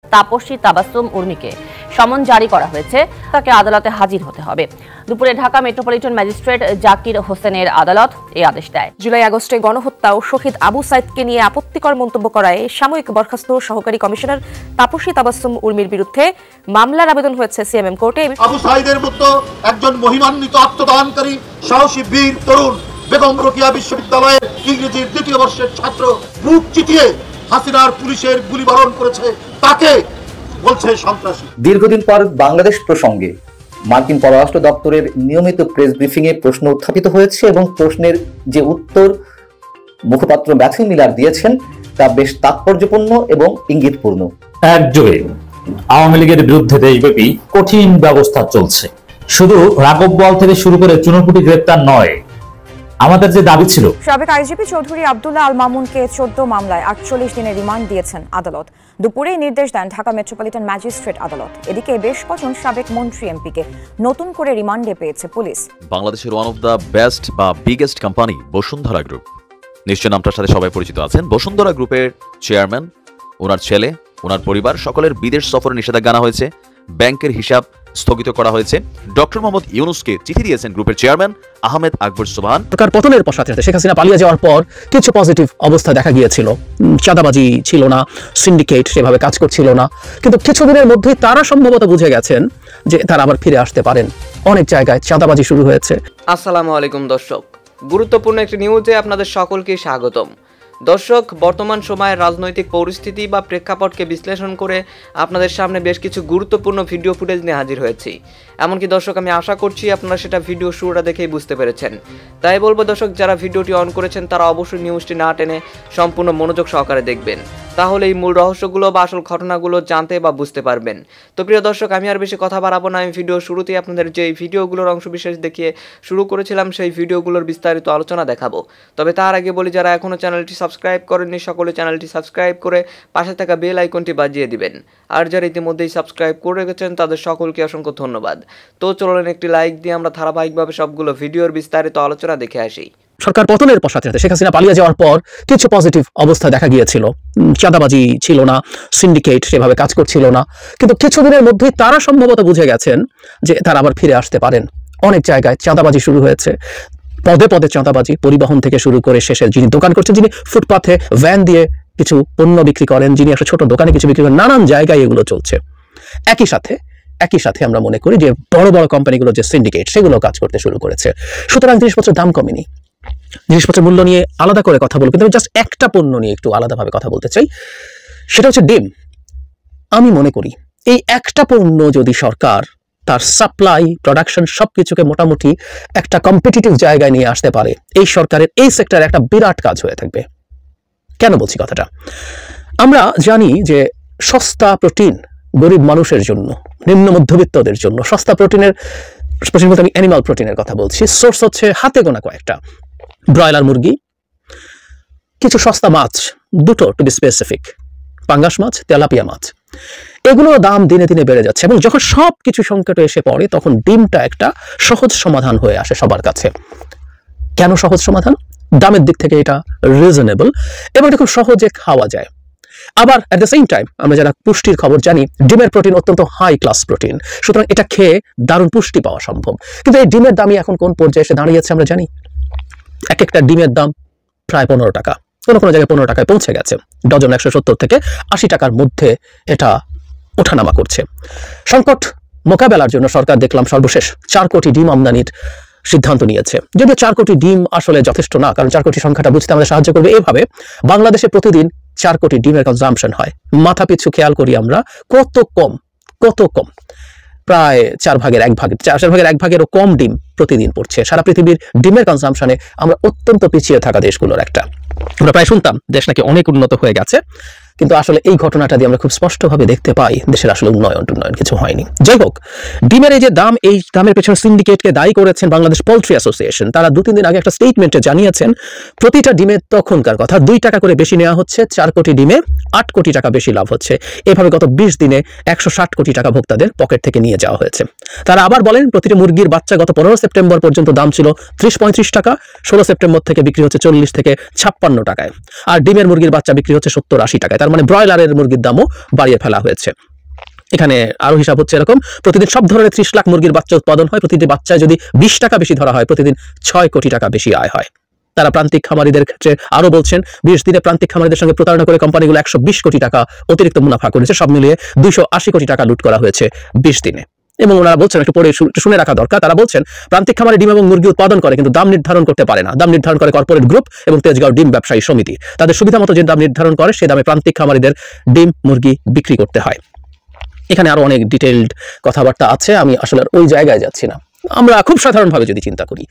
তাপসী তাবাসসুম উর্মিকে সমন জারি করা হয়েছে। তাকে আদালতে হাজির হতে হবে। দুপুরে ঢাকা মেট্রোপলিটন ম্যাজিস্ট্রেট জাকির হোসেনের আদালত এই আদেশ দেয়। জুলাই আগস্টে গণহত্যা ও শহীদ আবু সাইদকে নিয়ে আপত্তিকর মন্তব্য করায় সাময়িক বরখাস্ত সহকারী কমিশনার তাপসী তাবাসসুম উর্মির বিরুদ্ধে মামলার আবেদন হয়েছে সিএমএম কোর্টে। আবু সাইদের মতো একজন মহিমান্বিত আত্মদানকারী সাহসী বীর তরুণ বেগম রোকেয়া বিশ্ববিদ্যালয়ের ইংরেজির ২য় বর্ষের ছাত্র বুক চিতিয়ে হাসিনার পুলিশের গুলিবরণ করেছে, তাকে বলছে সন্ত্রাসী। দীর্ঘদিন পর বাংলাদেশ প্রসঙ্গে মার্কিন পররাষ্ট্র দপ্তরের নিয়মিত প্রেস ব্রিফিং এ প্রশ্ন উত্থাপিত হয়েছে এবং প্রশ্নের যে উত্তর মুখপাত্র ম্যাথিউ মিলার দিয়েছেন তা বেশ তাৎপর্যপূর্ণ এবং ইঙ্গিতপূর্ণ। একযোগে আওয়ামী লীগের বিরুদ্ধে দেশব্যাপী কঠিন ব্যবস্থা চলছে। শুধু রাঘব বোয়াল থেকে শুরু করে চুনপুটি গ্রেপ্তার নয়, আমাদের যে দাবি ছিল। সাবেক আইজিপি চৌধুরী আব্দুল্লাহ আল মামুনকে 14 মামলায় 48 দিনের রিমান্ড দিয়েছেন আদালত। দুপুরে নির্দেশ দেন ঢাকা মেট্রোপলিটন ম্যাজিস্ট্রেট আদালত। এদিকে বেশ কজন সাবেক মন্ত্রী এমপিকে নতুন করে রিমান্ডে পেয়েছে পুলিশ। বাংলাদেশের ওয়ান অফ দ্য বেস্ট বা বিগেস্ট কোম্পানি বসুন্ধরা গ্রুপ, নিশ্চয় নামটার সাথে সবাই পরিচিত আছেন। বসুন্ধরা গ্রুপের চেয়ারম্যান, ওনার ছেলে, ওনার পরিবার সকলের বিদেশ সফরে নিষেধাজ্ঞা আনা হয়েছে। ব্যাংকের হিসাব স্থগিত করা হয়েছে। ডক্টর মোহাম্মদ ইউনুসকে চিঠি দিয়েছেন গ্রুপের চেয়ারম্যান আহমেদ আকবর সুবহান। সরকার পতনের পর সাথে শেখ হাসিনা পালিয়ে যাওয়ার পর কিছু পজিটিভ অবস্থা দেখা গিয়েছিল। চাঁদাবাজি ছিল না, সিন্ডিকেট সেভাবে কাজ করছিল না, কিন্তু কিছুদিনের মধ্যেই তারা সম্ভবত বুঝে গেছেন যে তারা আবার ফিরে আসতে পারেন। অনেক জায়গায় চাঁদাবাজি শুরু হয়েছে। আসসালামু আলাইকুম দর্শক, গুরুত্বপূর্ণ একটি নিউজে আপনাদের সকলকে স্বাগতম। দর্শক, বর্তমান সময়ের রাজনৈতিক পরিস্থিতি বা প্রেক্ষাপটকে বিশ্লেষণ করে আপনাদের সামনে বেশ কিছু গুরুত্বপূর্ণ ভিডিও ফুটেজ নিয়ে হাজির হয়েছি। এমনকি দর্শক, আমি আশা করছি আপনারা সেটা ভিডিও শুরুটা দেখেই বুঝতে পেরেছেন। তাই বলবো দর্শক, যারা ভিডিওটি অন করেছেন তারা অবশ্যই নিউজটি না টেনে সম্পূর্ণ মনোযোগ সহকারে দেখবেন, তাহলে এই মূল রহস্যগুলো বা আসল ঘটনাগুলো জানতে বা বুঝতে পারবেন। তো প্রিয় দর্শক, আমি আর বেশি কথা বাড়াবো না। আমি ভিডিও শুরুতেই আপনাদের যে ভিডিওগুলোর অংশবিশেষ দেখিয়ে শুরু করেছিলাম সেই ভিডিওগুলোর বিস্তারিত আলোচনা দেখাবো। তবে তার আগে বলি, যারা এখনও চ্যানেলটি সাবস্ক্রাইব করেননি সকলে চ্যানেলটি সাবস্ক্রাইব করে পাশে থাকা বেল আইকনটি বাজিয়ে দিবেন। আর যারা ইতিমধ্যেই সাবস্ক্রাইব করে রেখেছেন তাদের সকলকে অসংখ্য ধন্যবাদ। তো চলুন একটি লাইক দিয়ে আমরা ধারাবাহিকভাবে সবগুলো ভিডিওর বিস্তারিত আলোচনা দেখে আসি। সরকার পতনের পর সাথে শেখ হাসিনা পালিয়ে যাওয়ার পর কিছু পজিটিভ অবস্থা দেখা গিয়েছিল। চাঁদাবাজি ছিল না, সিন্ডিকেট সেভাবে কাজ করছিল না, কিন্তু কিছুদিনের মধ্যেই তারা সম্ভবত বুঝে গেছেন যে তারা আবার ফিরে আসতে পারেন। অনেক জায়গায় চাঁদাবাজি শুরু হয়েছে, পদে পদে চাঁদাবাজি, পরিবহন থেকে শুরু করে শেষে যিনি দোকান করছেন, যিনি ফুটপাথে ভ্যান দিয়ে কিছু পণ্য বিক্রি করেন, যিনি একটা ছোট দোকানে কিছু বিক্রি করেন, নানান জায়গায় এগুলো চলছে। একই সাথে আমরা মনে করি যে বড় বড় কোম্পানিগুলো যে সিন্ডিকেট সেগুলো কাজ করতে শুরু করেছে। সুতরাং জিনিসপত্রের দাম কমেনি। জিনিসপত্রের মূল্য নিয়ে আলাদা করে কথা বলবো, কিন্তু আমি জাস্ট একটা পণ্য নিয়ে একটু আলাদাভাবে কথা বলতে চাই, সেটা হচ্ছে ডিম। আমি মনে করি এই একটা পণ্য যদি সরকার তার সাপ্লাই, প্রোডাকশন সবকিছুকে মোটামুটি একটা কম্পিটিটিভ জায়গায় নিয়ে আসতে পারে, এই সরকারের এই সেক্টরে একটা বিরাট কাজ হয়ে থাকবে। কেন বলছি কথাটা? আমরা জানি যে সস্তা প্রোটিন গরিব মানুষের জন্য, নিম্ন মধ্যবিত্তদের জন্য সস্তা প্রোটিনের, বলতে আমি অ্যানিমাল প্রোটিনের কথা বলছি, সোর্স হচ্ছে হাতে গোনা কয়েকটা। ব্রয়লার মুরগি, কিছু সস্তা মাছ, দুটো টু বি স্পেসিফিক, পাঙ্গাস মাছ, তেলাপিয়া মাছ, এগুলোর দাম দিনে দিনে বেড়ে যাচ্ছে। এবং যখন সব কিছু সংকটে এসে পড়ে তখন ডিমটা একটা সহজ সমাধান হয়ে আসে সবার কাছে। কেন সহজ সমাধান? দামের দিক থেকে এটা রিজনেবল এবং এটা খুব সহজে খাওয়া যায়। আবার অ্যাট দ্য সেম টাইম আমরা যারা পুষ্টির খবর জানি, ডিমের প্রোটিন অত্যন্ত হাই ক্লাস প্রোটিন, সুতরাং এটা খেয়ে দারুণ পুষ্টি পাওয়া সম্ভব। কিন্তু এই ডিমের দামই এখন কোন পর্যায়ে এসে দাঁড়িয়েছে আমরা জানি। এক একটা ডিমের দাম প্রায় 15 টাকা, কোনো জায়গায় 15 টাকায় পৌঁছে গেছে। ডজন 170 থেকে 80 টাকার মধ্যে এটা ওঠানামা করছে। সংকট মোকাবেলার জন্য সরকার দেখলাম সর্বশেষ 4 কোটি ডিম আমদানির সিদ্ধান্ত নিয়েছে। যদিও 4 কোটি ডিম আসলে যথেষ্ট না, কারণ 4 কোটি সংখ্যাটা বুঝতে আমাদের সাহায্য করবে এভাবে, বাংলাদেশে প্রতিদিন 4 কোটি ডিমের কনজাম্পশন হয়। মাথা পিছু খেয়াল করি আমরা কত কম, প্রায় 4 ভাগের 1 ভাগেরও কম ডিম প্রতিদিন পড়ছে। সারা পৃথিবীর ডিমের কনজাম্পশনে আমরা অত্যন্ত পিছিয়ে থাকা দেশগুলোর একটা। আমরা প্রায় শুনতাম দেশ নাকি অনেক উন্নত হয়ে গেছে, কিন্তু আসলে এই ঘটনাটা দিয়ে আমরা খুব স্পষ্টভাবে দেখতে পাই দেশের আসলে উন্নয়ন কিছু হয়নি। যাই হোক, ডিমের এই যে দাম, এই দামের পেছনে সিন্ডিকেটকে দায়ী করেছেন বাংলাদেশ পোল্ট্রি অ্যাসোসিয়েশন। তারা 2-3 দিন আগে একটা স্টেটমেন্টে জানিয়েছেন প্রতিটা ডিমে তখনকার কথা 2 টাকা করে বেশি নেওয়া হচ্ছে, 4 কোটি ডিমে 8 কোটি টাকা বেশি লাভ হচ্ছে। এভাবে গত 20 দিনে 160 কোটি টাকা ভোক্তাদের পকেট থেকে নিয়ে যাওয়া হয়েছে। তারা আবার বলেন প্রতিটি মুরগির বাচ্চা গত 15 সেপ্টেম্বর পর্যন্ত দাম ছিল 30-35 টাকা, 16 সেপ্টেম্বর থেকে বিক্রি হচ্ছে 40 থেকে 56 টাকায়, আর ডিমের মুরগির বাচ্চা বিক্রি হচ্ছে 70-80 টাকায়। তার মানে ব্রয়লারের মুরগির দামও বাড়িয়ে ফেলা হয়েছে। এখানে আরো হিসাব হচ্ছে এরকম, প্রতিদিন সব ধরনের 30 লাখ মুরগির বাচ্চা উৎপাদন হয়, প্রতিটি বাচ্চায় যদি 20 টাকা বেশি ধরা হয়, প্রতিদিন 6 কোটি টাকা বেশি আয় হয়। তারা প্রান্তিক খামারিদের ক্ষেত্রে আরো বলছেন 20 দিনে প্রান্তিক খামারিদের সঙ্গে প্রতারণা করে কোম্পানিগুলো 120 কোটি টাকা অতিরিক্ত মুনাফা করেছে, সব মিলিয়ে 280 কোটি টাকা লুট করা হয়েছে 20 দিনে। এবং ওনারা বলছেন, একটু পরে শুনে রাখা দরকার, তারা বলছেন প্রান্তিক খামারে ডিম এবং মুরগি উৎপাদন করে কিন্তু দাম নির্ধারণ করতে পারে না। দাম নির্ধারণ করে কর্পোরেট গ্রুপ এবং তেজগাঁও ডিম ব্যবসায়ী সমিতি। তাদের সুবিধা মতো যে দাম নির্ধারণ করে সে দামে প্রান্তিক খামারিদের ডিম মুরগি বিক্রি করতে হয়। এখানে আরো অনেক ডিটেইলড কথাবার্তা আছে, আমি আসলে ওই জায়গায় যাচ্ছি না। আমরা খুব সাধারণভাবে যদি চিন্তা করি,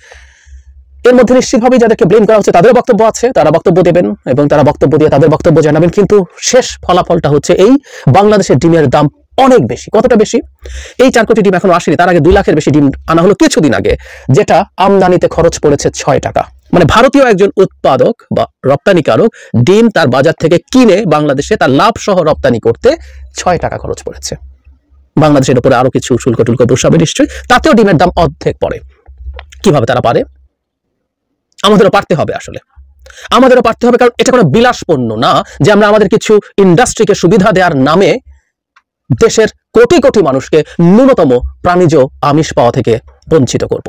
এর মধ্যে নিশ্চিতভাবেই যাদেরকে ব্লেম করা হচ্ছে তাদের বক্তব্য আছে, তারা বক্তব্য দেবেন এবং তারা বক্তব্য দিয়ে তাদের বক্তব্য জানাবেন, কিন্তু শেষ ফলাফলটা হচ্ছে এই বাংলাদেশের ডিমের দাম অনেক বেশি। কতটা বেশি? এই 4 কোটি ডিম এখনো আসেনি, তার আগে 2 লাখের বেশি ডিম আনা হলো কিছুদিন আগে, যেটা আমদানিতে খরচ পড়েছে 6 টাকা। মানে ভারতীয় একজন উৎপাদক বা রপ্তানিকারক ডিম তার বাজার থেকে কিনে বাংলাদেশে তার লাভ সহ রপ্তানি করতে 6 টাকা খরচ পড়েছে। বাংলাদেশের উপরে আরো কিছু শুল্ক টুল্ক বসাবে নিশ্চয়ই, তাতেও ডিমের দাম অর্ধেক পড়ে। কিভাবে তারা পারে? আমাদেরও পারতে হবে, আসলে আমাদেরও পারতে হবে, কারণ এটা কোনো বিলাস পণ্য না যে আমরা আমাদের কিছু ইন্ডাস্ট্রিকে সুবিধা দেওয়ার নামে দেশের কোটি কোটি মানুষকে ন্যূনতম প্রাণীজ আমিষ পাওয়া থেকে বঞ্চিত করব।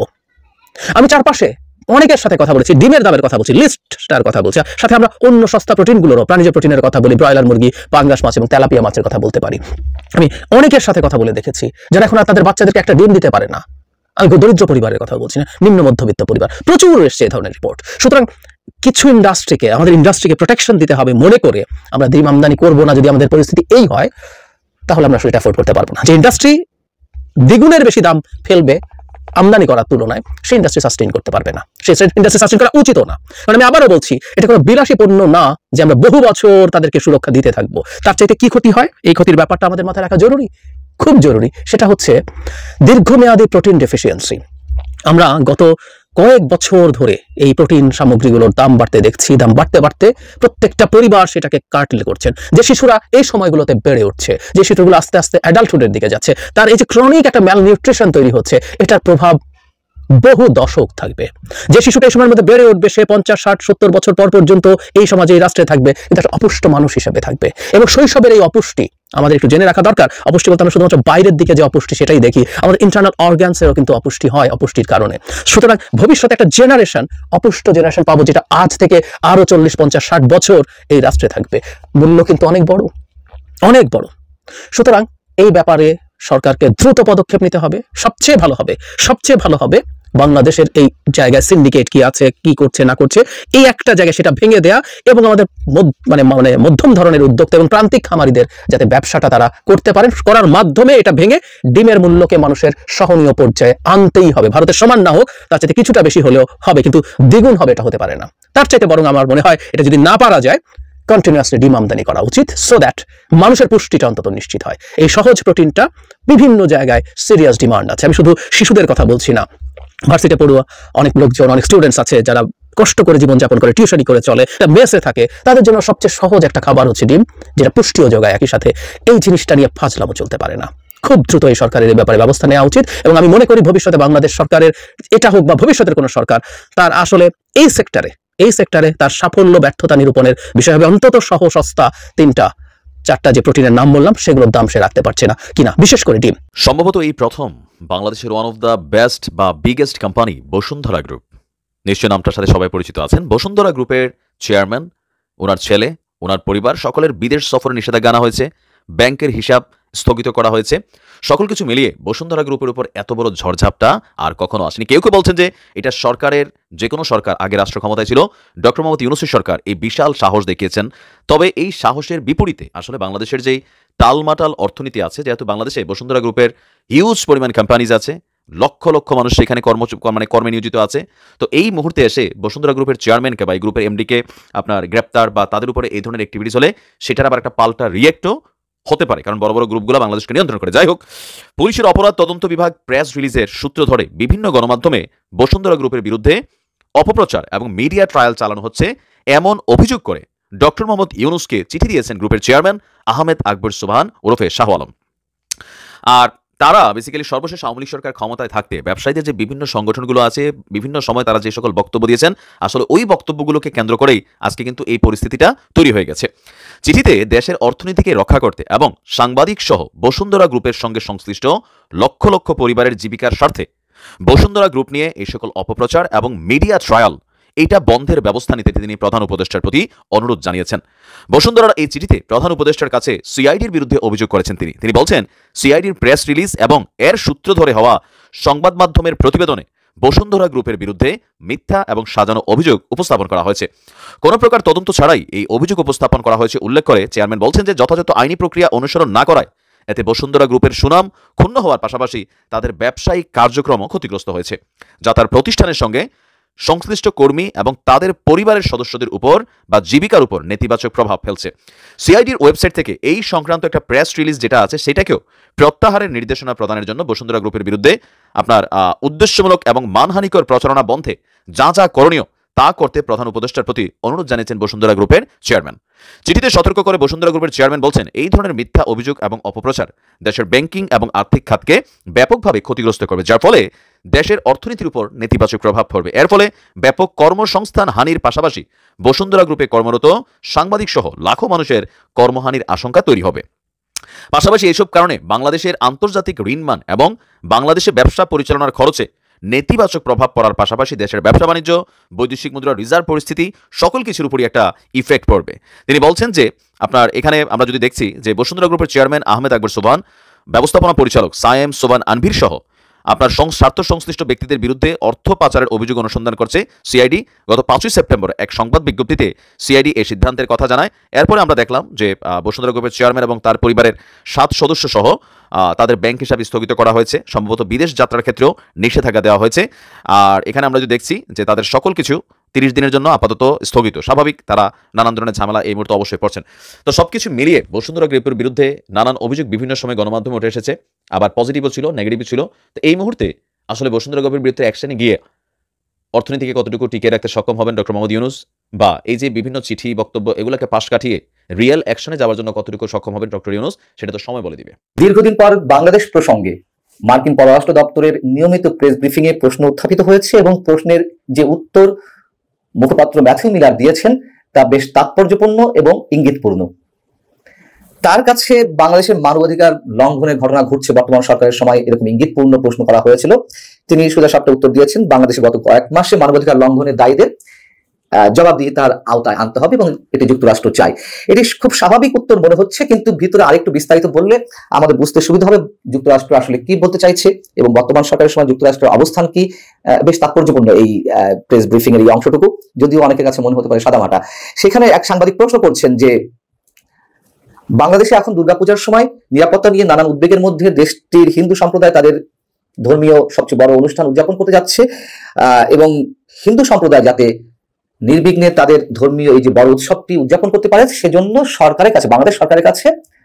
আমি চারপাশে অনেকের সাথে কথা বলেছি, ডিমের দামের কথা বলছি, লিস্টটার কথা বলছি, সাথে আমরা অন্য সস্তা প্রোটিনগুলোরও, প্রাণীজ প্রোটিনের কথা বলি, ব্রয়লার মুরগি, পাঙ্গাস মাছ এবং তেলাপিয়া মাছের কথা বলতে পারি। আমি অনেকের সাথে কথা বলে দেখেছি যারা এখন আর তাদের বাচ্চাদেরকে একটা ডিম দিতে পারে না। আমি দরিদ্র পরিবারের কথা বলছি না, নিম্ন মধ্যবিত্ত পরিবার, প্রচুর এসছে এই ধরনের রিপোর্ট। সুতরাং কিছু ইন্ডাস্ট্রিকে, আমাদের ইন্ডাস্ট্রিকে প্রোটেকশন দিতে হবে মনে করে আমরা ডিম আমদানি করবো না। যদি আমাদের পরিস্থিতি এই হয় তাহলে আমরা সেটা অ্যাফোর্ড করতে পারবো না। যে ইন্ডাস্ট্রি দ্বিগুণের বেশি দাম ফেলবে আমদানি করার তুলনায়, সেই ইন্ডাস্ট্রি সাস্টেইন করতে পারবে না, সেই ইন্ডাস্ট্রি সাস্টেইন করা উচিত না। কারণ আমি আবারও বলছি, এটা কোনো বিলাসী পণ্য না যে আমরা বহু বছর তাদেরকে সুরক্ষা দিতে থাকবো। তার চাইতে কি ক্ষতি হয়, এই ক্ষতির ব্যাপারটা আমাদের মাথায় রাখা জরুরি, খুব জরুরি। সেটা হচ্ছে দীর্ঘমেয়াদী প্রোটিন ডেফিসিয়েন্সি। আমরা গত কয়েক বছর ধরে এই প্রোটিন সামগ্রীগুলোর দাম বাড়তে দেখছি, দাম বাড়তে বাড়তে প্রত্যেকটা পরিবার সেটাকে কার্টেল করছেন। যে শিশুরা এই সময়গুলোতে বেড়ে উঠছে, যে শিশুগুলো আস্তে আস্তে অ্যাডাল্টহুডের দিকে যাচ্ছে, তার এই যে ক্রনিক একটা ম্যালনিউট্রিশন তৈরি হচ্ছে, এটার প্রভাব বহু দশক থাকবে। যে শিশুটা এই সময়ের মধ্যে বেড়ে উঠবে সে 50, 60, 70 বছর পর পর্যন্ত এই সমাজে, এই রাষ্ট্রে থাকবে, কিন্তু একটা অপুষ্ট মানুষ হিসেবে থাকবে। এবং শৈশবের এই অপুষ্টি আমাদের একটু জেনে রাখা দরকার। অপুষ্টি বলতে আমরা শুধুমাত্র বাইরের দিকে যে অপুষ্টি সেটাই দেখি, আমাদের ইন্টারনাল অর্গানসেরও কিন্তু অপুষ্টি হয় অপুষ্টির কারণে। সুতরাং ভবিষ্যতে একটা জেনারেশন, অপুষ্ট জেনারেশন পাবো, যেটা আজ থেকে আরো 40, 50, 60 বছর এই রাষ্ট্রে থাকবে। মূল্য কিন্তু অনেক বড়, অনেক বড়। সুতরাং এই ব্যাপারে সরকারকে দ্রুত পদক্ষেপ নিতে হবে। সবচেয়ে ভালো হবে বাংলাদেশের এই জায়গায় সিন্ডিকেট কি আছে, কি করছে না করছে, এই একটা জায়গায় সেটা ভেঙে দেয়া এবং আমাদের মানে মধ্যম ধরনের উদ্যোক্তা এবং প্রান্তিক খামারিদের যাতে ব্যবসাটা তারা করতে পারেন, করার মাধ্যমে এটা ভেঙে ডিমের মূল্যকে মানুষের সহনীয় পর্যায়ে আনতেই হবে। ভারতের সমান না হোক, তার চাইতে কিছুটা বেশি হলেও হবে, কিন্তু দ্বিগুণ হবে এটা হতে পারে না। তার চাইতে বরং আমার মনে হয় এটা যদি না পারা যায়, কন্টিনিউয়াসলি ডিম আমদানি করা উচিত, সো দ্যাট মানুষের পুষ্টিটা অন্তত নিশ্চিত হয়। এই সহজ প্রোটিনটা বিভিন্ন জায়গায় সিরিয়াস ডিমান্ড আছে। আমি শুধু শিশুদের কথা বলছি না, ভার্সিটি পড়ুয়া অনেক লোকজন, অনেক স্টুডেন্টস আছে যারা কষ্ট করে জীবনযাপন করে, টিউশনি করে চলে, মেসে থাকে, তাদের জন্য সবচেয়ে সহজ একটা খাবার হচ্ছে ডিম, যেটা পুষ্টিও যোগায় একই সাথে। এই জিনিসটা নিয়ে ফাজলামো চলতে পারে না। খুব দ্রুত এই সরকারের এই ব্যাপারে ব্যবস্থা নেওয়া উচিত। এবং আমি মনে করি ভবিষ্যতে বাংলাদেশ সরকারের, এটা হোক বা ভবিষ্যতের কোনো সরকার, তার আসলে এই সেক্টরে তার সাফল্য ব্যর্থতা নিরূপণের বিষয় হবে অন্তত সহ সস্তা 3-4টা যে প্রোটিনের নাম বললাম সেগুলোর দাম সে রাখতে পারছে না কিনা, বিশেষ করে ডিম। সম্ভবত এই প্রথম বাংলাদেশের ওয়ান অফ দ্য বেস্ট বা বিগেস্ট কোম্পানি বসুন্ধরা গ্রুপ, নিশ্চয় নামটার সাথে সবাই পরিচিত আছেন। বসুন্ধরা গ্রুপের চেয়ারম্যান, ওনার ছেলে, ওনার পরিবার সকলের বিদেশ সফরে নিষেধাজ্ঞা আনা হয়েছে, ব্যাংকের হিসাব স্থগিত করা হয়েছে। সকল কিছু মিলিয়ে বসুন্ধরা গ্রুপের উপর এত বড় ঝড়ঝাপটা আর কখনো আসেনি। কেউ কেউ বলছেন যে এটা সরকারের, যে কোনো সরকার, আগে রাষ্ট্র ক্ষমতায় ছিল ডক্টর মোহাম্মদ ইউনূসের সরকার, এই বিশাল সাহস দেখিয়েছেন। তবে এই সাহসের বিপরীতে আসলে বাংলাদেশের যেই টালমাটাল অর্থনীতি আছে, যেহেতু বাংলাদেশে বসুন্ধরা গ্রুপের হিউজ পরিমাণ কোম্পানিজ আছে, লক্ষ লক্ষ মানুষ সেখানে কর্মে নিয়োজিত আছে, তো এই মুহূর্তে এসে বসুন্ধরা গ্রুপের চেয়ারম্যানকে বা এই গ্রুপের এমডিকে আপনার গ্রেপ্তার বা তাদের উপরে এই ধরনের অ্যাক্টিভিটিস হলে সেটার আবার একটা পাল্টা রিয়েক্টও হতে পারে, কারণ বড় বড় গ্রুপগুলো বাংলাদেশকে নিয়ন্ত্রণ করে। যাই হোক, পুলিশের অপরাধ তদন্ত বিভাগ প্রেস রিলিজের সূত্র ধরে বিভিন্ন গণমাধ্যমে বসুন্ধরা গ্রুপের বিরুদ্ধে অপপ্রচার এবং মিডিয়া ট্রায়াল চালানো হচ্ছে এমন অভিযোগ করে ডক্টর মোহাম্মদ ইউনূসকে চিঠি দিয়েছেন গ্রুপের চেয়ারম্যান আহমেদ আকবর সুবহান ওরফে শাহ আলম। আর তারা বেসিক্যালি সর্বশেষ আওয়ামী লীগ সরকার ক্ষমতায় থাকতে ব্যবসায়ীদের যে বিভিন্ন সংগঠনগুলো আছে, বিভিন্ন সময় তারা যে সকল বক্তব্য দিয়েছেন, আসলে ওই বক্তব্যগুলোকে কেন্দ্র করেই আজকে কিন্তু এই পরিস্থিতিটা তৈরি হয়ে গেছে। চিঠিতে দেশের অর্থনীতিকে রক্ষা করতে এবং সাংবাদিক সহ বসুন্ধরা গ্রুপের সঙ্গে সংশ্লিষ্ট লক্ষ লক্ষ পরিবারের জীবিকার স্বার্থে বসুন্ধরা গ্রুপ নিয়ে এই সকল অপপ্রচার এবং মিডিয়া ট্রায়াল এইটা বন্ধের ব্যবস্থা নিতে তিনি প্রধান উপদেষ্টার প্রতি অনুরোধ জানিয়েছেন। বসুন্ধরার এই চিঠিতে প্রধান উপদেষ্টার কাছে সিআইডির বিরুদ্ধে অভিযোগ করেছেন তিনি বলছেন, সিআইডির প্রেস রিলিজ এবং এর সূত্র ধরে হওয়া সংবাদ মাধ্যমের প্রতিবেদনে বসুন্ধরা গ্রুপের বিরুদ্ধে মিথ্যা এবং সাজানো অভিযোগ উপস্থাপন করা হয়েছে। কোনো প্রকার তদন্ত ছাড়াই এই অভিযোগ উপস্থাপন করা হয়েছে উল্লেখ করে চেয়ারম্যান বলছেন যে যথাযথ আইনি প্রক্রিয়া অনুসরণ না করায় এতে বসুন্ধরা গ্রুপের সুনাম ক্ষুণ্ণ হওয়ার পাশাপাশি তাদের ব্যবসায়িক কার্যক্রমও ক্ষতিগ্রস্ত হয়েছে, যা তার প্রতিষ্ঠানের সঙ্গে সংশ্লিষ্ট কর্মী এবং তাদের পরিবারের সদস্যদের উপর বা জীবিকার উপর নেতিবাচক প্রভাব ফেলছে। সিআইডির ওয়েবসাইট থেকে এই সংক্রান্ত একটা প্রেস রিলিজ যেটা আছে সেটাকেও প্রত্যাহারের নির্দেশনা প্রদানের জন্য বসুন্ধরা গ্রুপের বিরুদ্ধে আপনার উদ্দেশ্যমূলক এবং মানহানিকর প্রচারণা বন্ধে যা যা করণীয় তা করতে প্রধান উপদেষ্টার প্রতি অনুরোধ জানিয়েছেন বসুন্ধরা গ্রুপের চেয়ারম্যান। চিঠিতে সতর্ক করে বসুন্ধরা গ্রুপের চেয়ারম্যান বলছেন, এই ধরনের মিথ্যা অভিযোগ এবং অপপ্রচার দেশের ব্যাংকিং এবং আর্থিক খাতকে ব্যাপকভাবে ক্ষতিগ্রস্ত করবে, যার ফলে দেশের অর্থনীতির উপর নেতিবাচক প্রভাব পড়বে। এর ফলে ব্যাপক কর্মসংস্থান হানির পাশাপাশি বসুন্ধরা গ্রুপে কর্মরত সাংবাদিক সহ লাখো মানুষের কর্মহানির আশঙ্কা তৈরি হবে। পাশাপাশি এইসব কারণে বাংলাদেশের আন্তর্জাতিক ঋণমান এবং বাংলাদেশে ব্যবসা পরিচালনার খরচে নেতিবাচক প্রভাব পড়ার পাশাপাশি দেশের ব্যবসা বাণিজ্য, বৈদেশিক মুদ্রা রিজার্ভ পরিস্থিতি সকল কিছুর উপরই একটা ইফেক্ট পড়বে। তিনি বলছেন যে আপনার এখানে আমরা যদি দেখছি যে বসুন্ধরা গ্রুপের চেয়ারম্যান আহমেদ আকবর সোবহান, ব্যবস্থাপনা পরিচালক সায়েম সোবহান আনভির সহ আপনার স্বার্থ সংশ্লিষ্ট ব্যক্তিদের বিরুদ্ধে অর্থ পাচারের অভিযোগ অনুসন্ধান করছে সিআইডি। গত 5 সেপ্টেম্বর এক সংবাদ বিজ্ঞপ্তিতে সিআইডি এই সিদ্ধান্তের কথা জানায়। এরপরে আমরা দেখলাম যে বসুন্ধরা গ্রুপের চেয়ারম্যান এবং তার পরিবারের 7 সদস্য সহ তাদের ব্যাংক হিসাব স্থগিত করা হয়েছে, সম্ভবত বিদেশ যাত্রার ক্ষেত্রেও নিষেধাজ্ঞা দেওয়া হয়েছে। আর এখানে আমরা যদি দেখছি যে তাদের সকল কিছু 30 দিনের জন্য আপাতত স্থগিত। স্বাভাবিক, তারা নানান ধরনের ঝামেলা এই মুহূর্তে অবশ্যই পড়ছেন। তো সবকিছু মিলিয়ে বসুন্ধরা গ্রুপের বিরুদ্ধে নানান অভিযোগ বিভিন্ন সময় গণমাধ্যমে উঠে এসেছে, আবার পজিটিভও ছিল, নেগেটিভও ছিল। তো এই মুহূর্তে আসলে বসুন্ধরা গ্রুপের বিরুদ্ধে অ্যাকশনে গিয়ে অর্থনীতিকে কতটুকু টিকিয়ে রাখতে সক্ষম হবেন ডক্টর মোহাম্মদ ইউনূস, বা এই যে বিভিন্ন চিঠি বক্তব্য এগুলোকে পাশ কাটিয়ে রিয়েল অ্যাকশনে যাওয়ার জন্য কতটুকু সক্ষম হবেন ডক্টর ইউনূস, সেটা তো সময় বলে দিবে। দীর্ঘদিন পর বাংলাদেশ প্রসঙ্গে মার্কিন পররাষ্ট্র দপ্তরের নিয়মিত প্রেস ব্রিফিং এ প্রশ্ন উত্থাপিত হয়েছে এবং প্রশ্নের যে উত্তর মুখপাত্র ম্যাথিউ মিলার দিয়েছেন তা বেশ তাৎপর্যপূর্ণ এবং ইঙ্গিতপূর্ণ। তার কাছে বাংলাদেশের মানবাধিকার লঙ্ঘনের ঘটনা ঘটছে বর্তমান সরকারের সময় এরকম ইঙ্গিতপূর্ণ প্রশ্ন করা হয়েছিল। তিনি সোজাসাপটা উত্তর দিয়েছেন, বাংলাদেশে গত কয়েক মাসে মানবাধিকার লঙ্ঘনের দায়ীদের জবাবদিহি তার আওতায় আনতে হবে এবং এটি যুক্তরাষ্ট্র চায়। এটি খুব স্বাভাবিক উত্তর মনে হচ্ছে, কিন্তু ভিতরে আরেকটু বিস্তারিত বললে আমাদের বুঝতে সুবিধা হবে যুক্তরাষ্ট্র আসলে কি বলতে চাইছে এবং বর্তমান সরকারের সময় যুক্তরাষ্ট্রের অবস্থান কি। বেশ তাৎপর্যপূর্ণ এই প্রেস ব্রিফিং এর এই অংশটুকু, যদিও অনেকের কাছে মনে হতে পারে সাদামাটা। সেখানে এক সাংবাদিক প্রশ্ন করছেন যে বাংলাদেশে এখন দুর্গাপূজার সময় নিরাপত্তা নিয়ে নানান উদ্বেগের মধ্যে দেশটির হিন্দু সম্প্রদায় তাদের ধর্মীয় সবচেয়ে বড় অনুষ্ঠান উদযাপন করতে যাচ্ছে এবং হিন্দু সম্প্রদায় যাতে নির্বিঘ্নে তাদের ধর্মীয় এই যে বড় উৎসবটি উদযাপন করতে পারে সেজন্য সরকারের কাছে, বাংলাদেশ সরকারের কাছে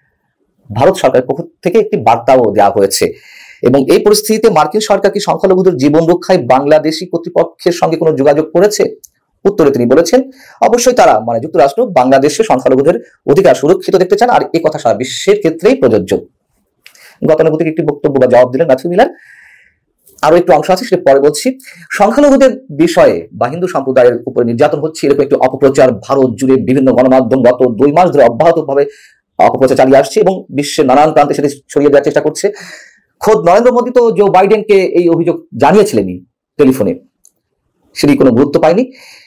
ভারত সরকারের পক্ষ থেকে একটি বার্তাও দেওয়া হয়েছে। এবং এই পরিস্থিতিতে মার্কিন সরকার কি সংখ্যালঘুদের জীবন রক্ষায় বাংলাদেশি কর্তৃপক্ষের সঙ্গে কোনো যোগাযোগ করেছে? উত্তরে তিনি বলেছেন অবশ্যই তারা মানে যুক্তরাষ্ট্র বাংলাদেশে সংখ্যালঘুদের অধিকার সুরক্ষিত দেখতে চান, আর এই কথা সারা বিশ্বের ক্ষেত্রেই প্রযোজ্য। গতানুগতিক একটি বক্তব্য বা জবাব দিলেন ম্যাথিউ মিলার। আরো একটু অংশ আছে, সেটা পরে বলছি। সংখ্যালঘুদের বিষয়ে বা হিন্দু সম্প্রদায়ের উপরে নির্যাতন হচ্ছে এরকম একটি অপপ্রচার ভারত জুড়ে বিভিন্ন গণমাধ্যম গত 2 মাস ধরে অব্যাহতভাবে অপপ্রচার চালিয়ে আসছে এবং বিশ্বের নানান প্রান্তে সেটি ছড়িয়ে দেওয়ার চেষ্টা করছে। খোদ নরেন্দ্র মোদী তো জো বাইডেনকে এই অভিযোগ জানিয়েছিলেনই টেলিফোনে, সেটি কোনো গুরুত্ব পায়নি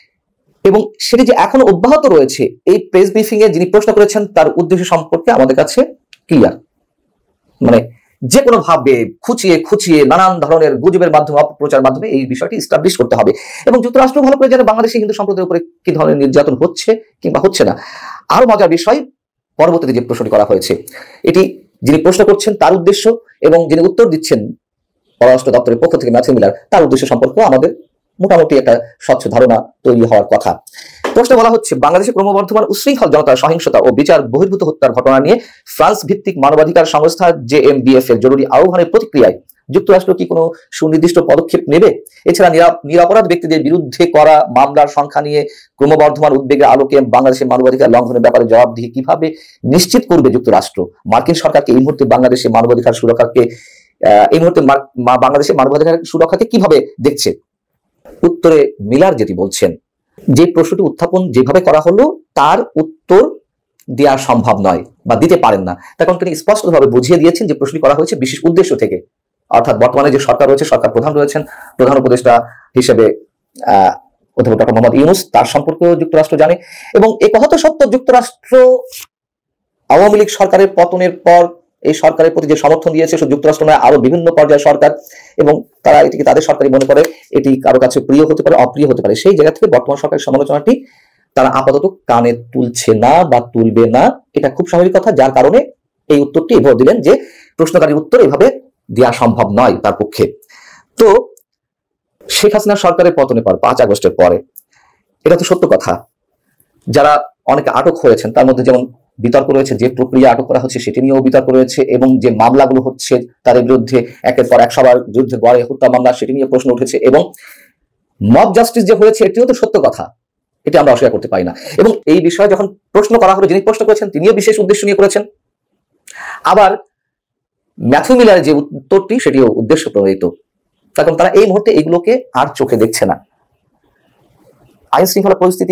এবং সেটি যে এখনো অব্যাহত রয়েছে এই প্রেস ব্রিফিং এ যিনি প্রশ্ন করেছেন তার উদ্দেশ্য সম্পর্কে আমাদের কাছে ক্লিয়ার। মানে যে কোনো ভাবে খুঁচিয়ে খুঁচিয়ে নানান ধরনের গুজবের মাধ্যমে অপপ্রচারের মাধ্যমে এই বিষয়টি এস্টাবলিশ করতে হবে এবং যুক্তরাষ্ট্র ভালো করে জানে বাংলাদেশে হিন্দু সম্প্রদায়ের উপরে কি ধরনের নির্যাতন হচ্ছে কিংবা হচ্ছে না। আরো মজার বিষয়, পরবর্তীতে যে প্রশ্নটি করা হয়েছে এটি যিনি প্রশ্ন করছেন তার উদ্দেশ্য এবং যিনি উত্তর দিচ্ছেন পররাষ্ট্র দপ্তরের পক্ষ থেকে ম্যাথিউ মিলার, তার উদ্দেশ্য সম্পর্কে আমাদের মোটামুটি একটা স্বচ্ছ ধারণা তৈরি হওয়ার কথা। প্রশ্নে বলা হচ্ছে বাংলাদেশে ক্রমবর্ধমান উশৃঙ্খল জনতার সহিংসতা ও বিচার বহির্ভূত হত্যার ঘটনা নিয়ে ফ্রান্স ভিত্তিক মানবাধিকার সংস্থা JMBF এর জরুরি আহ্বানের প্রতিক্রিয়ায় যুক্তরাষ্ট্র কি কোনো সুনির্দিষ্ট পদক্ষেপ নেবে? এছাড়া নিরাপরাধ ব্যক্তিদের বিরুদ্ধে করা মামলার সংখ্যা নিয়ে ক্রমবর্ধমান উদ্বেগের আলোকে বাংলাদেশের মানবাধিকার লঙ্ঘনের ব্যাপারে জবাবদিহি কিভাবে নিশ্চিত করবে যুক্তরাষ্ট্র? মার্কিন সরকারকে এই মুহূর্তে বাংলাদেশের মানবাধিকার সুরক্ষাকে এই মুহূর্তে বাংলাদেশের মানবাধিকার সুরক্ষাকে কিভাবে দেখছে? উত্তরে মিলার যেটি বলছেন, যে প্রশ্নটি উত্থাপন যেভাবে করা হলো তার উত্তর দেওয়া সম্ভব নয় বা দিতে পারেন না, তার কারণ তিনি স্পষ্টভাবে বুঝিয়ে দিয়েছেন যে প্রশ্নটি করা হয়েছে বিশেষ উদ্দেশ্য থেকে, অর্থাৎ বর্তমানে যে সরকার রয়েছে, সরকার প্রধান রয়েছেন, প্রধান উপদেষ্টা হিসেবে অধ্যাপক ডক্টর মোহাম্মদ ইউনূস, তার সম্পর্কেও যুক্তরাষ্ট্র জানে। এবং এই কথা তো সত্য, যুক্তরাষ্ট্র আওয়ামী লীগ সরকারের পতনের পর এই সরকারের প্রতি যে সমর্থন দিয়েছে, শুধু যুক্তরাষ্ট্র নয়, আরো বিভিন্ন পর্যায়ের সরকার, এবং তারা এটিকে তাদের সরকারই মনে করে, এটি কারো কাছে প্রিয় হতে পারে, অপ্রিয় হতে পারে। সেই জায়গা থেকে বর্তমান সরকারের সমালোচনাটি তারা আপাতত কানে তুলছে না বা তুলবে না, এটা খুব স্বাভাবিক কথা, যার কারণে এই উত্তরটি এভাবে দিলেন যে প্রশ্নকারীর উত্তর এভাবে দেওয়া সম্ভব নয় তার পক্ষে। তো শেখ হাসিনা সরকারের পতনের পর 5 আগস্টের পরে, এটা তো সত্য কথা, যারা অনেকে আটক হয়েছেন তার মধ্যে যেমন বিতর্ক রয়েছে, যে প্রক্রিয়া আটক করা হচ্ছে সেটি নিয়েও বিতর্ক রয়েছে, এবং যে মামলাগুলো হচ্ছে তাদের বিরুদ্ধে একের পর এক সবার বিরুদ্ধে গড়ে হত্যা মামলা, সেটি নিয়ে প্রশ্ন উঠেছে, এবং মব জাস্টিস যে হয়েছে এটিও তো সত্য কথা, এটি আমরা অস্বীকার করতে পারি না। এবং এই বিষয়ে যখন প্রশ্ন করা হলো, যিনি প্রশ্ন করেছেন তিনিও বিশেষ উদ্দেশ্য নিয়ে করেছেন। আবার ম্যাথু মিলারের যে উত্তরটি সেটিও উদ্দেশ্য প্রণোদিত, কারণ তারা এই মুহূর্তে এগুলোকে আর চোখে দেখছে না। আইন শৃঙ্খলা পরিস্থিতি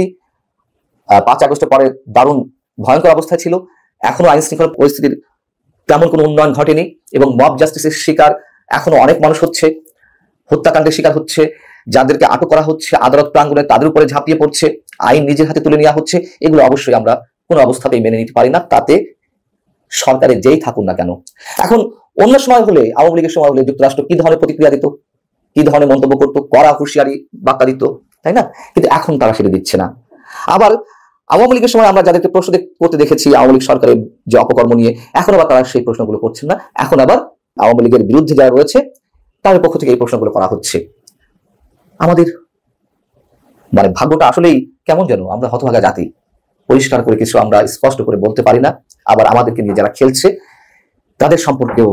5 আগস্টের পরে দারুণ ভয়ঙ্কর অবস্থায় ছিল, এখনো আইন শৃঙ্খলা পরিস্থিতির তেমন কোনো উন্নয়ন ঘটেনি, এবং মব জাস্টিসের শিকার এখনো অনেক মানুষ হচ্ছে, হত্যাকাণ্ডের শিকার হচ্ছে, যাদেরকে আটক করা হচ্ছে আদালত প্রাঙ্গণে তাদের উপরে ঝাঁপিয়ে পড়ছে, আইন নিজের হাতে তুলে নেওয়া হচ্ছে। এগুলো অবশ্যই আমরা কোনো অবস্থাতেই মেনে নিতে পারি না, তাতে সরকারে যেই থাকুন না কেন। এখন অন্য সময় হলে, আওয়ামী লীগের সময় হলে যুক্তরাষ্ট্র কি ধরনের প্রতিক্রিয়া দিত, কি ধরনের মন্তব্য করতো, কড়া হুঁশিয়ারি বার্তা দিত, তাই না? কিন্তু এখন তারা সেটা দিচ্ছে না। আবার আওয়ামী লীগের সময় আমরা যাদেরকে প্রশ্ন করতে দেখেছি আওয়ামী লীগ সরকারের যে অপকর্ম নিয়ে, এখন আবার তারা সেই প্রশ্নগুলো করছেন না, এখন আবার আওয়ামী লীগের বিরুদ্ধে যারা রয়েছে তাদের পক্ষ থেকে এই প্রশ্নগুলো করা হচ্ছে। আমাদের মানে ভাগ্যটা আসলেই কেমন যেন, আমরা হতভাগা জাতি, পরিষ্কার করে কিছু আমরা স্পষ্ট করে বলতে পারি না। আবার আমাদেরকে নিয়ে যারা খেলছে তাদের সম্পর্কেও,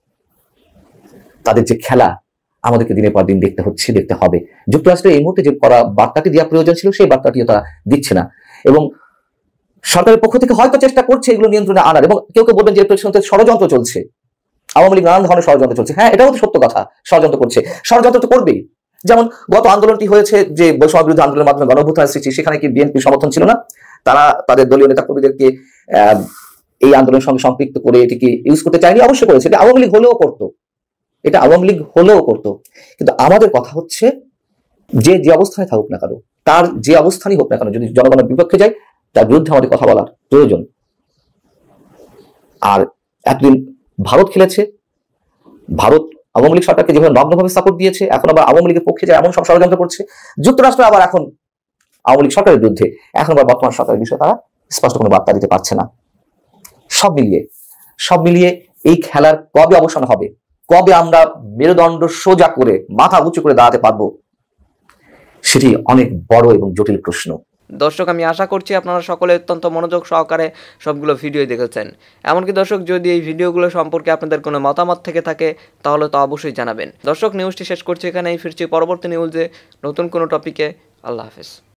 তাদের যে খেলা আমাদেরকে দিনের পর দিন দেখতে হচ্ছে, দেখতে হবে। যুক্তরাষ্ট্রের এই মুহূর্তে যে করা বার্তাটি দেওয়া প্রয়োজন ছিল সেই বার্তাটিও তারা দিচ্ছে না, এবং সরকারের পক্ষ থেকে হয়তো চেষ্টা করছে এগুলো নিয়ন্ত্রণে আনার, এবং কেউ কেউ বলবেন যে পেছনে ষড়যন্ত্র চলছে, আওয়ামী লীগ নানান ধরনের ষড়যন্ত্র চলছে। হ্যাঁ, এটাও তো সত্য কথা, ষড়যন্ত্র করছে, ষড়যন্ত্র তো করবেই। যেমন গত আন্দোলনটি হয়েছে যে বৈষম্য বিরোধী আন্দোলনের মাধ্যমে গণঅভ্যুত্থানের সৃষ্টি, সেখানে কি বিএনপির সমর্থন ছিল না? তারা তাদের দলীয় নেতাকর্মীদেরকে এই আন্দোলনের সঙ্গে সম্পৃক্ত করে এটিকে ইউজ করতে চায়নি, অবশ্যই করেছে, এটা আওয়ামী লীগ হলেও করতো, এটা আওয়ামী লীগ হলেও করতো। কিন্তু আমাদের কথা হচ্ছে যে যে অবস্থায় থাকুক না কেন, তার যে অবস্থানই হোক না কেন, যদি জনগণের বিপক্ষে যায় তার বিরুদ্ধে আমাদের কথা বলার প্রয়োজন। আর এতদিন ভারত খেলেছে, ভারত আওয়ামী লীগ সরকারকে যেভাবে নগ্নভাবে সাপোর্ট দিয়েছে, এখন আবার আওয়ামী লীগের পক্ষে যায় এমন সব ষড়যন্ত্র করছে। যুক্তরাষ্ট্র আবার এখন আওয়ামী লীগ সরকারের বিরুদ্ধে, এখন আবার বর্তমান সরকারের বিষয়ে তারা স্পষ্ট কোনো বার্তা দিতে পারছে না। সব মিলিয়ে এই খেলার কবে অবসান হবে, কবে আমরা মেরুদণ্ড সোজা করে মাথা উঁচু করে দাঁড়াতে পারবো, সেটি অনেক বড় এবং জটিল প্রশ্ন। দর্শক, আমি আশা করছি আপনারা সকলে অত্যন্ত মনোযোগ সহকারে সবগুলো ভিডিও দেখেছেন। এমনকি দর্শক, যদি এই ভিডিওগুলো সম্পর্কে আপনাদের কোনো মতামত থেকে থাকে তাহলে তো অবশ্যই জানাবেন। দর্শক, নিউজটি শেষ করছি এখানেই, ফিরছি পরবর্তী নিউজে নতুন কোনো টপিকে। আল্লাহ হাফেজ।